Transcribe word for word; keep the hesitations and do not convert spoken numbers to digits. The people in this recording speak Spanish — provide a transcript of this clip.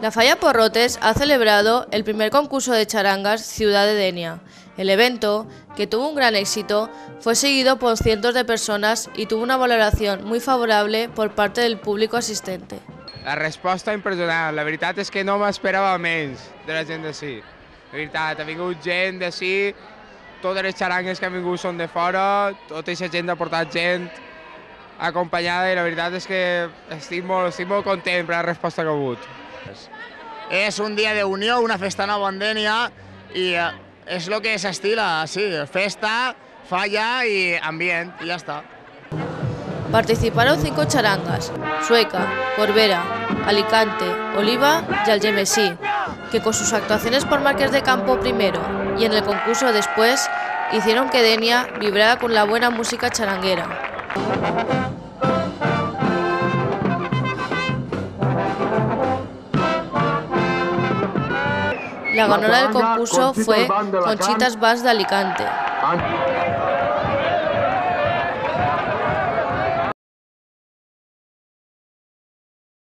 La Falla Porrotes ha celebrado el primer concurso de charangas Ciudad de Denia. El evento, que tuvo un gran éxito, fue seguido por cientos de personas y tuvo una valoración muy favorable por parte del público asistente. La resposta impressionant. La veritat és que no m'esperava menys de la gent d'ací. La veritat, ha vingut gent d'ací, totes les xarangues que han vingut són de fora, tota aquesta gent ha portat gent acompanyada i la veritat és que estic molt, estic molt content per la resposta que ha hagut. Es un día de unión, una festa nova en Denia y es lo que se estila, así, festa, falla y ambiente, y ya está. Participaron cinco charangas: Sueca, Corbera, Alicante, Oliva y Algemesí, que con sus actuaciones por Marqués de Campo primero y en el concurso después hicieron que Denia vibrara con la buena música charanguera. La ganadora del concurso fue Conchitas Bass de Alicante.